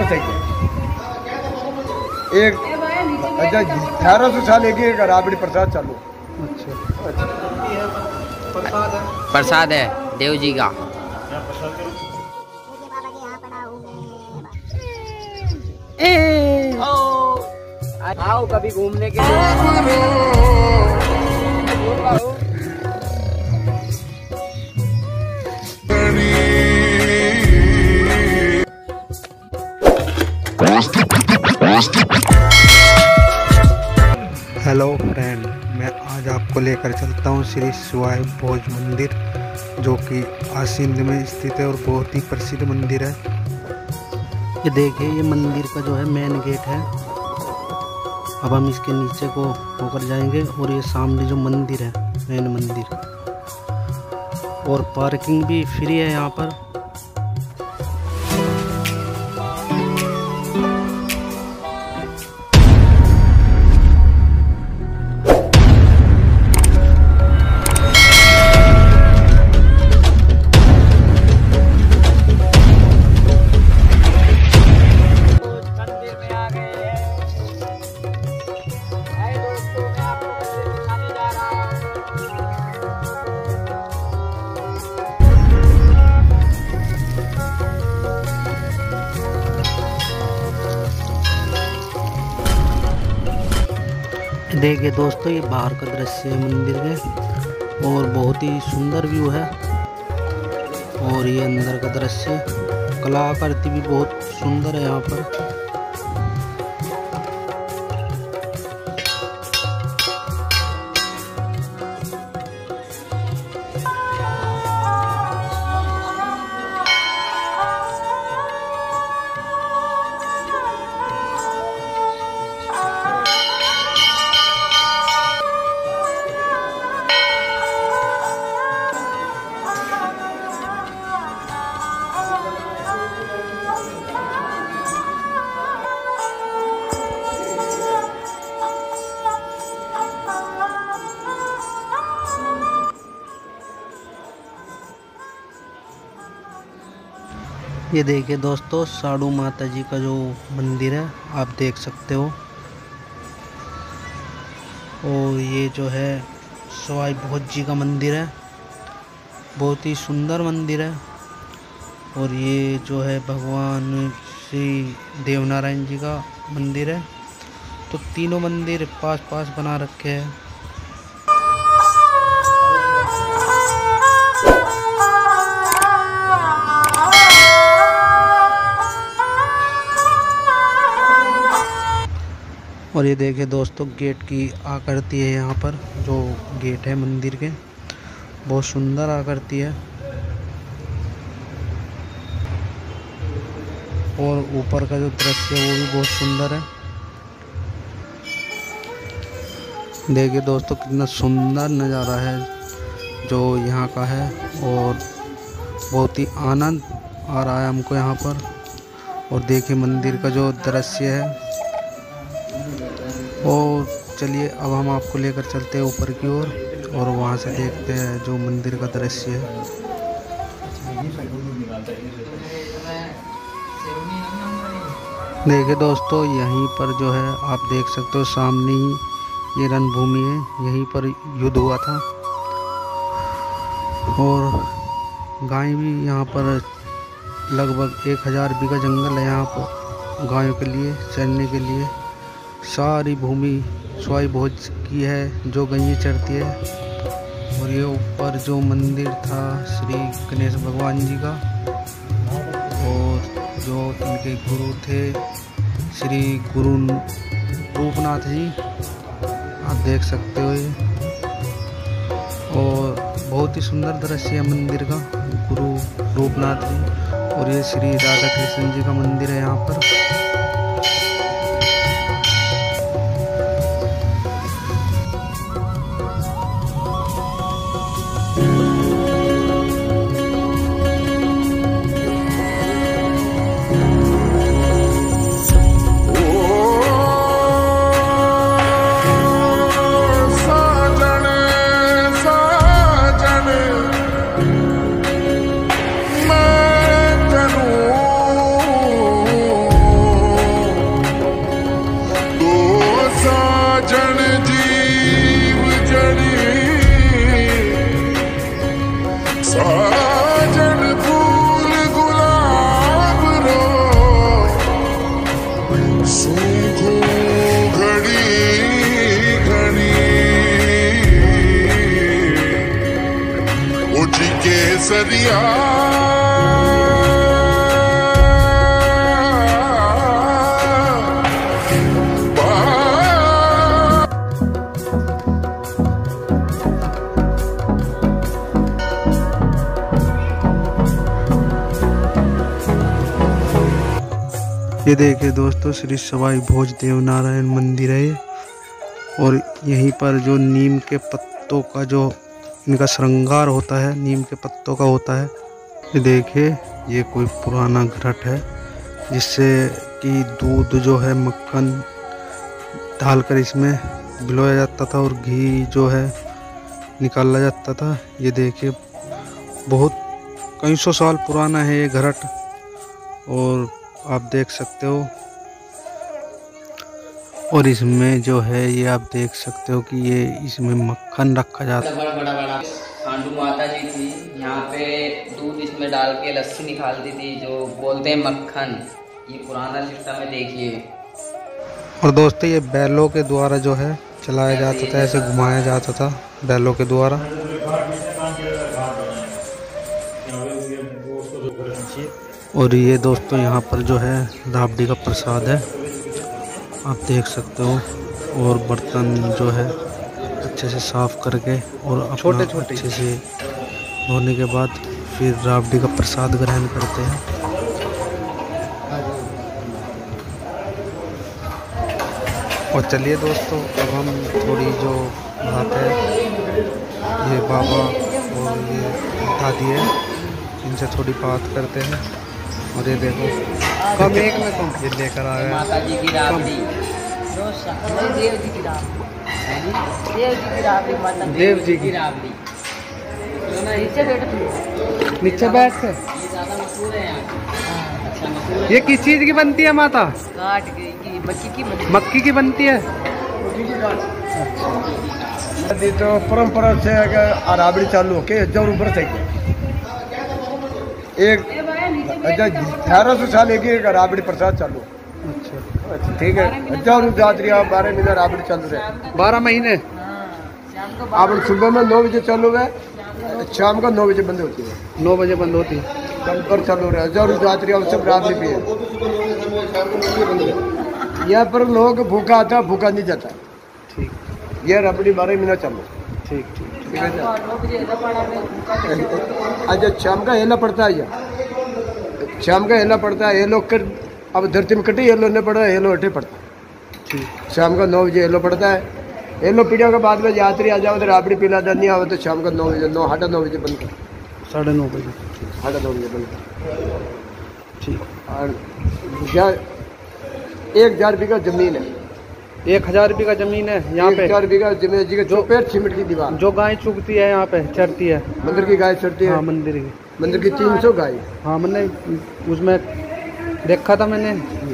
चाहिए एक 1800 साल एक राबड़ी प्रसाद चालू। अच्छा प्रसाद है देव जी का। आओ कभी घूमने के लिए। हेलो फ्रेंड, मैं आज आपको लेकर चलता हूँ श्री स्वाय भोज मंदिर, जो कि आसिंद में स्थित है और बहुत ही प्रसिद्ध मंदिर है। ये देखिए, ये मंदिर का जो है मेन गेट है। अब हम इसके नीचे को होकर जाएंगे और ये सामने जो मंदिर है मेन मंदिर, और पार्किंग भी फ्री है यहाँ पर। देखिए दोस्तों, ये बाहर का दृश्य है मंदिर के और बहुत ही सुंदर व्यू है। और ये अंदर का दृश्य, कलाकृति भी बहुत सुंदर है यहाँ पर। ये देखिए दोस्तों, साड़ू माता जी का जो मंदिर है आप देख सकते हो। और ये जो है स्वाय भोज जी का मंदिर है, बहुत ही सुंदर मंदिर है। और ये जो है भगवान श्री देवनारायण जी का मंदिर है। तो तीनों मंदिर पास पास बना रखे हैं। और ये देखिए दोस्तों, गेट की आकृति है यहाँ पर। जो गेट है मंदिर के, बहुत सुंदर आकृति है। और ऊपर का जो दृश्य है वो भी बहुत सुंदर है। देखिए दोस्तों, कितना सुंदर नज़ारा है जो यहाँ का है। और बहुत ही आनंद आ रहा है हमको यहाँ पर। और देखिए मंदिर का जो दृश्य है। और चलिए अब हम आपको लेकर चलते हैं ऊपर की ओर और वहाँ से देखते हैं जो मंदिर का दृश्य है। देखिए दोस्तों, यहीं पर जो है आप देख सकते हो, सामने ही ये रणभूमि है। यहीं पर युद्ध हुआ था। और गाय भी यहाँ पर लगभग 1000 बीघा जंगल है यहाँ पर गायों के लिए चरने के लिए। सारी भूमि स्वाय भोज की है जो गैया चरती है। और ये ऊपर जो मंदिर था श्री गणेश भगवान जी का, और जो इनके गुरु थे श्री गुरु रूपनाथ जी, आप देख सकते हो ये। और बहुत ही सुंदर दृश्य है मंदिर का, गुरु रूपनाथ जी। और ये श्री राधा कृष्ण जी का मंदिर है यहाँ पर। ये देखिए दोस्तों, श्री सवाई भोज देव नारायण मंदिर है ये। और यहीं पर जो नीम के पत्तों का जो इनका श्रृंगार होता है, नीम के पत्तों का होता है। ये देखिए, ये कोई पुराना घट है जिससे कि दूध जो है, मक्खन डालकर इसमें भिगोया जाता था और घी जो है निकाला जाता था। ये देखिए, बहुत कई सौ साल पुराना है ये घट। और आप देख सकते हो, और इसमें जो है ये आप देख सकते हो कि ये इसमें मक्खन रखा जाता है। बड़ा खांडू माता जी थी, यहाँ पे दूध इसमें डाल के लस्सी निकालती थी जो बोलते हैं मक्खन। ये पुराना सिस्टम है, देखिए। और दोस्तों, ये बैलों के द्वारा जो है चलाया जाता था, ऐसे घुमाया जाता था बैलों के द्वारा। और ये दोस्तों, यहाँ पर जो है राबड़ी का प्रसाद है, आप देख सकते हो। और बर्तन जो है अच्छे से साफ करके और छोटे अच्छे से धोने के बाद फिर राबड़ी का प्रसाद ग्रहण करते हैं। और चलिए दोस्तों, अब हम थोड़ी जो बात है, ये बाबा और ये दादी है, इनसे थोड़ी बात करते हैं। और ये देखो, कम एक में कम ये लेकर आ गए माता जी की राबड़ी, देव जी की राबड़ी, देव जी की राबड़ी। नीचे बैठ के। ये ज़्यादा मशहूर है यहाँ। अच्छा, मशहूर है। ये किस चीज़ की बनती है माता? काट की मक्की की बनती है। अभी तो परंपरा से अगर राबड़ी चालू हो के हजार ऊपर थे एक 1800 साल एक राबड़ी प्रसाद चालू। अच्छा, ठीक है। 1000 जात्री 12 महीने राबड़ी चालू रहे। 12 महीने। आप सुबह में 9 बजे चालू है, शाम का 9 बजे बंद होती है। 9 बजे बंद होती है। कल पर चालू रहे। 1000 जात्री सब राबड़ी पिए। यहाँ पर लोग भूखा आता, भूखा नहीं जाता। ठीक। ये राबड़ी 12 महीना चालू। ठीक। ठीक है। अच्छा, शाम का हेला पड़ता है, यहाँ शाम का हेला पड़ता है। हेलो कर अब धरती में कटे हेलो नहीं पड़ रहा है, हेलो हटे पड़ता है। ठीक। शाम का 9 बजे हेलो पड़ता है। हेलो पीढ़ियों के बाद में यात्री आ जाओ तो राबड़ी पिला दे, नहीं आवे तो शाम का 9 बजे 9:30 बजे बंद कर। 9:30 बजे। 9:30 बजे बंद कर। ठीक। और 1000 बीघा जमीन है। 1000 बीघा जमीन है यहाँ पे। 1000 बीघा जमीन जी के चौपेट सीमेंट की दीवार। जो गाय चुगती है यहाँ पे, चरती है। मंदिर की गाय चरती है। हाँ, मंदिर की 300 गाय। हाँ, मैंने उसमें देखा था मैंने।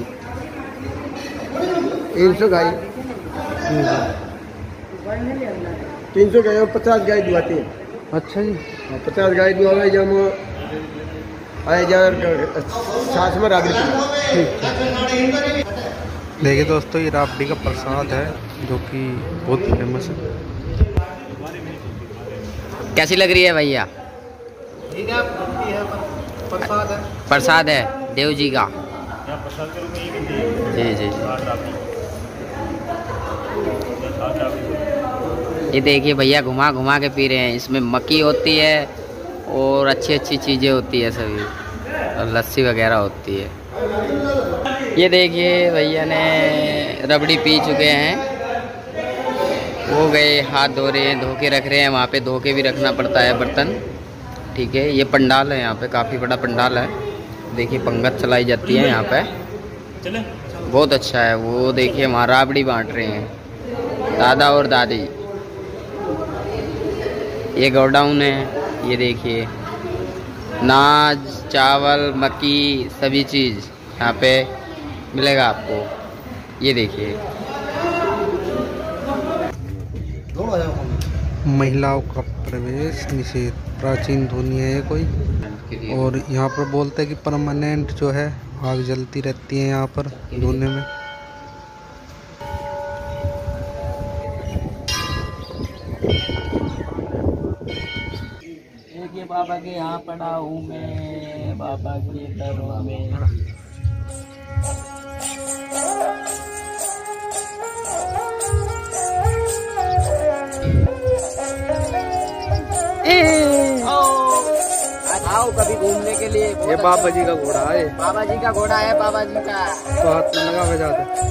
300 गाय। 300 गाय और 50 गाय दुआती है। अच्छा जी। 50 गाय दुआ जब आए सास में राबड़ी। देखिए दोस्तों, ये राबड़ी का प्रसाद है जो कि बहुत फेमस है। कैसी लग रही है भैया? प्रसाद है देव जी का। जी जी। ये देखिए भैया, घुमा घुमा के पी रहे हैं। इसमें मक्की होती है और अच्छी अच्छी चीज़ें होती है सभी, और लस्सी वगैरह होती है। ये देखिए, भैया ने रबड़ी पी चुके हैं, वो गए हाथ धो रहे हैं, धो के रख रहे हैं। वहाँ पे धो के भी रखना पड़ता है बर्तन। ठीक है। ये पंडाल है, यहाँ पे काफ़ी बड़ा पंडाल है। देखिए, पंगत चलाई जाती है यहाँ पे, बहुत अच्छा है। वो देखिए, वहाँ राबड़ी बांट रहे हैं दादा और दादी। ये गोडाउन है। ये देखिए, नाज, चावल, मक्की, सभी चीज़ यहाँ पे मिलेगा आपको। ये देखिए, महिलाओं का प्रवेश निषेध, प्राचीन ध्वनि है ये कोई। और यहाँ पर बोलते हैं कि परमानेंट जो है आग जलती रहती है यहाँ पर धुने में। बाबा के यहाँ पड़ा हूँ मैं, बाबा के दरों में। आओ कभी घूमने के लिए। ये बाबा जी का घोड़ा है, बाबा जी का घोड़ा है, बाबा जी का। तो हाथ में लगा बजाते।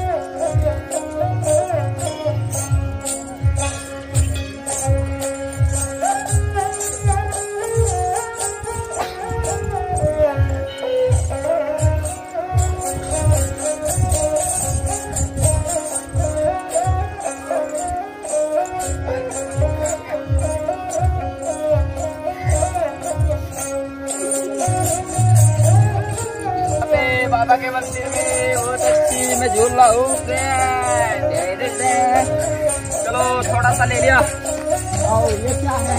बाबा के मंदिर में बहुत अच्छी मैं झूल रहा हूँ। चलो थोड़ा सा ले लिया। आओ ये क्या है?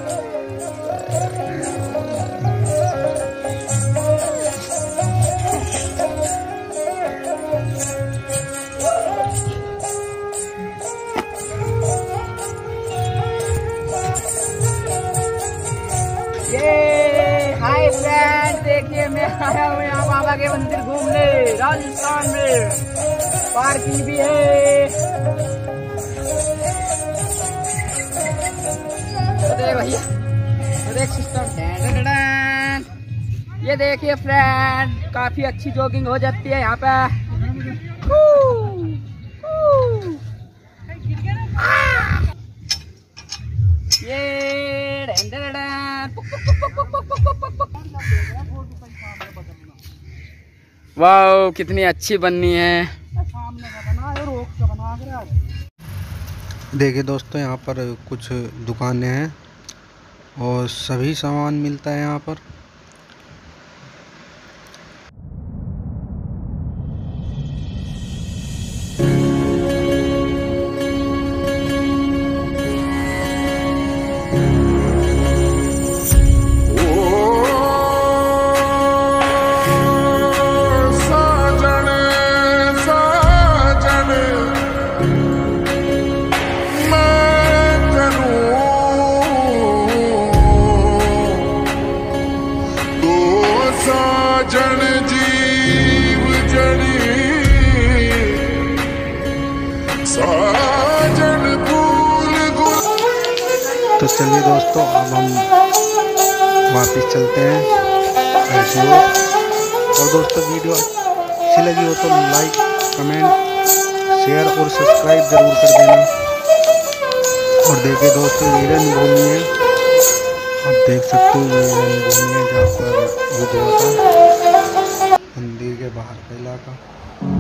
हाय फ्रेंड, देखिए मैं आया हूँ यहाँ बाबा के मंदिर घूमने, राजस्थान में। पार्किंग भी है। तो देख भैया, तो देख सिस्टम। ये देखिए फ्रेंड, काफी अच्छी जॉगिंग हो जाती है यहाँ पे। वाह कितनी अच्छी बननी है। देखिए दोस्तों, यहाँ पर कुछ दुकानें हैं और सभी सामान मिलता है यहाँ पर। तो चलिए दोस्तों, अब हम वापस चलते हैं ऐसी ओर। और दोस्तों, वीडियो अच्छी लगी हो तो लाइक, कमेंट, शेयर और सब्सक्राइब ज़रूर कर देना। और देखिए दोस्तों, ये रंगभूमि है, आप देख सकते हो। ये रंगभूमि है जहाँ पर युद्ध हुआ था, मंदिर के बाहर का इलाका।